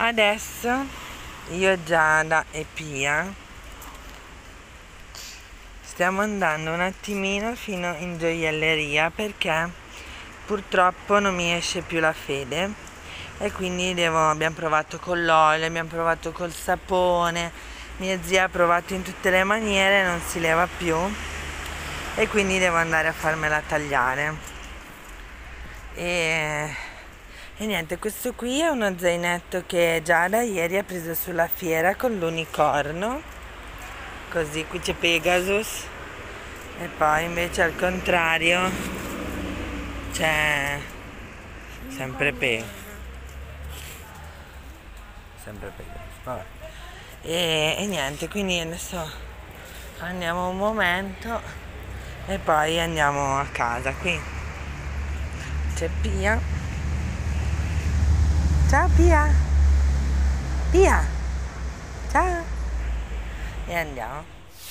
Adesso io, Giada e Pia stiamo andando un attimino fino in gioielleria perché purtroppo non mi esce più la fede e quindi abbiamo provato con l'olio, abbiamo provato col sapone, mia zia ha provato in tutte le maniere, non si leva più e quindi devo andare a farmela tagliare. E niente, questo qui è uno zainetto che Giada ieri ha preso sulla fiera con l'unicorno, così qui c'è Pegasus e poi invece al contrario c'è sempre Pegasus. Vabbè. E niente, quindi adesso andiamo un momento e poi andiamo a casa. Qui c'è Pia. Ciao Pia. Pia, ciao. E andiamo.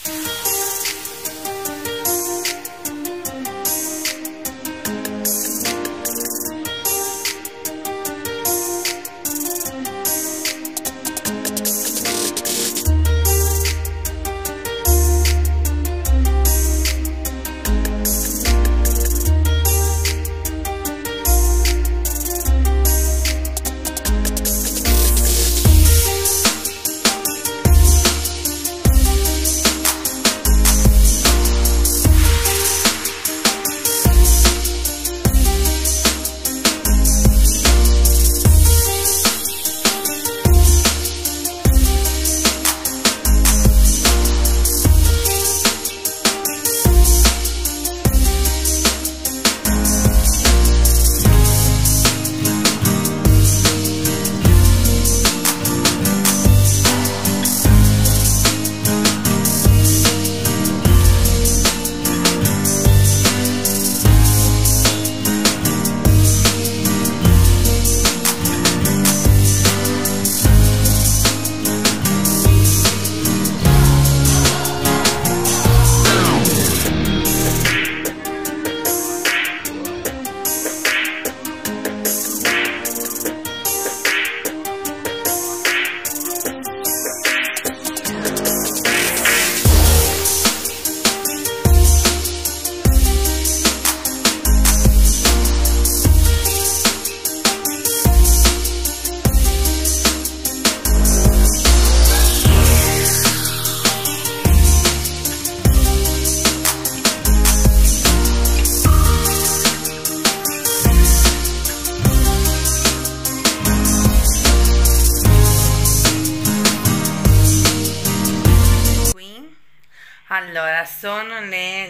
Allora, sono le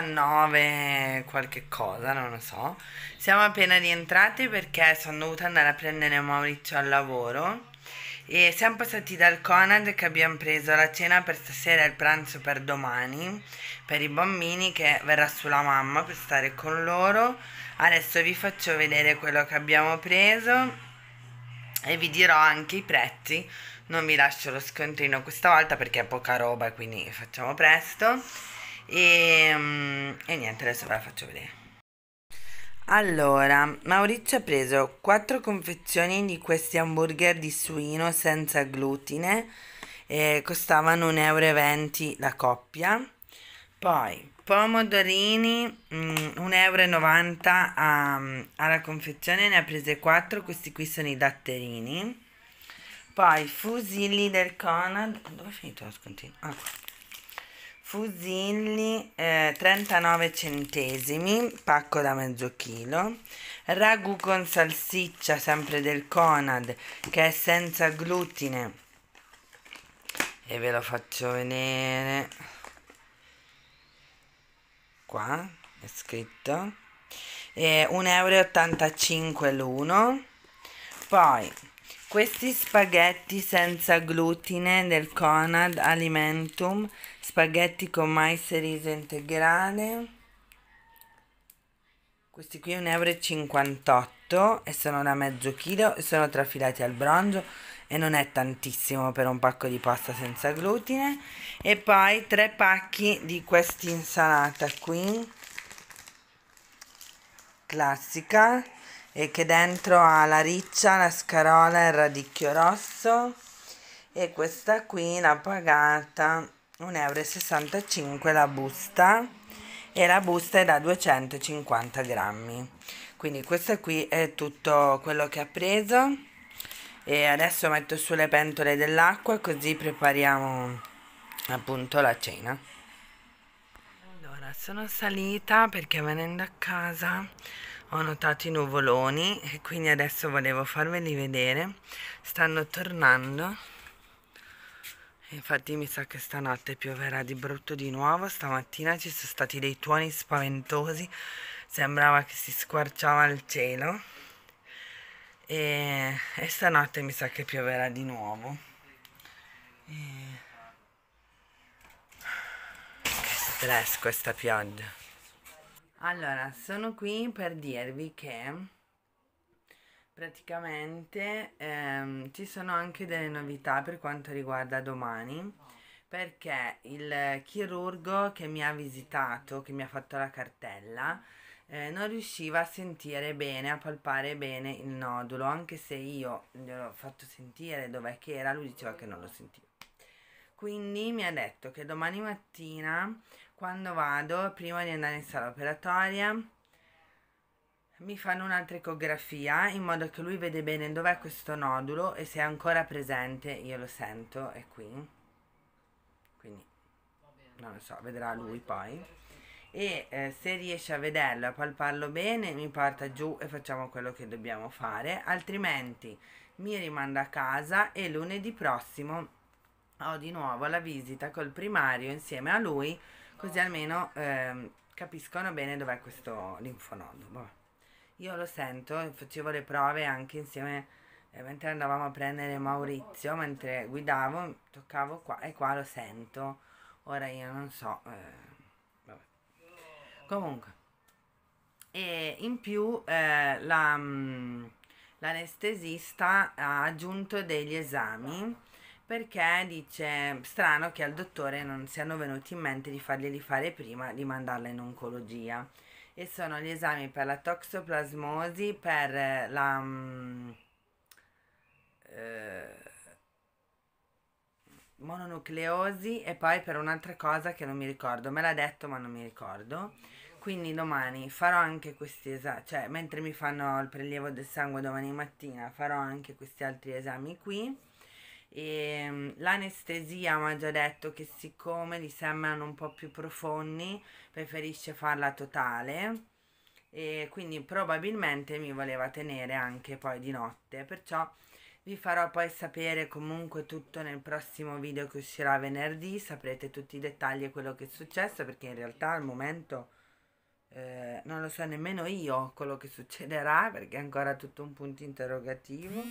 19 qualche cosa, non lo so. Siamo appena rientrati perché sono dovuta andare a prendere Maurizio al lavoro e siamo passati dal Conad che abbiamo preso la cena per stasera e il pranzo per domani per i bambini, che verrà sulla mamma per stare con loro. Adesso vi faccio vedere quello che abbiamo preso e vi dirò anche i prezzi. Non vi lascio lo scontrino questa volta perché è poca roba e quindi facciamo presto e niente, adesso ve la faccio vedere. Allora, Maurizio ha preso 4 confezioni di questi hamburger di suino senza glutine, costavano 1,20 € la coppia. Poi pomodorini 1,90 € alla confezione, ne ha prese 4, questi qui sono i datterini. Poi fusilli del Conad, dove è finito lo scontrino? Ah, fusilli 39 centesimi, pacco da mezzo chilo. Ragù con salsiccia, sempre del Conad, che è senza glutine, e ve lo faccio vedere, qua è scritto, 1,85 € l'uno. Poi questi spaghetti senza glutine del Conad Alimentum, spaghetti con mais e riso integrale, questi qui 1,58 € e sono da mezzo chilo e sono trafilati al bronzo e non è tantissimo per un pacco di pasta senza glutine. E poi 3 pacchi di questa insalata qui, classica, e che dentro ha la riccia, la scarola e il radicchio rosso, e questa qui l'ha pagata 1,65 € la busta, e la busta è da 250 grammi. Quindi questo qui è tutto quello che ha preso, e adesso metto sulle pentole dell'acqua così prepariamo appunto la cena. Allora, sono salita perché venendo a casa ho notato i nuvoloni e quindi adesso volevo farveli vedere. Stanno tornando. Infatti mi sa che stanotte pioverà di brutto di nuovo. Stamattina ci sono stati dei tuoni spaventosi, sembrava che si squarciava il cielo, e stanotte mi sa che pioverà di nuovo. Che stress questa pioggia. Allora, sono qui per dirvi che praticamente ci sono anche delle novità per quanto riguarda domani, perché il chirurgo che mi ha visitato, che mi ha fatto la cartella, non riusciva a sentire bene, a palpare bene il nodulo, anche se io gli ho fatto sentire dov'è che era, lui diceva che non lo sentiva. Quindi mi ha detto che domani mattina, quando vado, prima di andare in sala operatoria, mi fanno un'altra ecografia in modo che lui vede bene dov'è questo nodulo e se è ancora presente io lo sento, è qui. Quindi non lo so, vedrà lui poi. E se riesce a vederlo, a palparlo bene, mi porta giù e facciamo quello che dobbiamo fare, altrimenti mi rimanda a casa e lunedì prossimo ho di nuovo la visita col primario insieme a lui, così almeno capiscono bene dov'è questo linfonodo. Vabbè. Io lo sento, facevo le prove anche insieme, mentre andavamo a prendere Maurizio, mentre guidavo, toccavo qua e qua lo sento. Ora io non so, vabbè. Comunque, e in più l'anestesista ha aggiunto degli esami, perché dice strano che al dottore non siano venuti in mente di farglieli fare prima di mandarla in oncologia, e sono gli esami per la toxoplasmosi, per la mononucleosi, e poi per un'altra cosa che non mi ricordo, me l'ha detto ma non mi ricordo. Quindi domani farò anche questi esami, cioè mentre mi fanno il prelievo del sangue domani mattina farò anche questi altri esami qui. E l'anestesia mi ha già detto che siccome gli sembrano un po' più profondi preferisce farla totale, e quindi probabilmente mi voleva tenere anche poi di notte, perciò vi farò poi sapere comunque tutto nel prossimo video che uscirà venerdì, saprete tutti i dettagli e quello che è successo, perché in realtà al momento non lo so nemmeno io quello che succederà, perché è ancora tutto un punto interrogativo.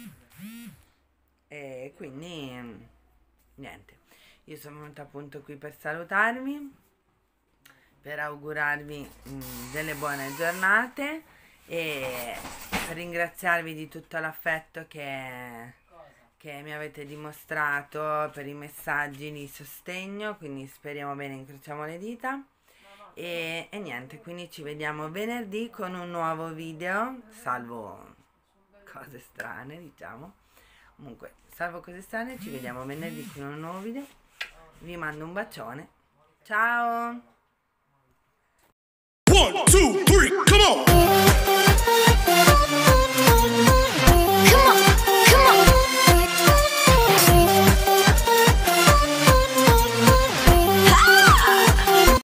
E quindi niente, io sono venuta appunto qui per salutarvi, per augurarvi delle buone giornate e per ringraziarvi di tutto l'affetto che mi avete dimostrato, per i messaggi di sostegno, quindi speriamo bene, incrociamo le dita. E niente, quindi ci vediamo venerdì con un nuovo video, salvo cose strane, diciamo. Comunque, salvo cose strane, ci vediamo venerdì con un nuovo video. Vi mando un bacione. Ciao! 1, 2, 3, come on!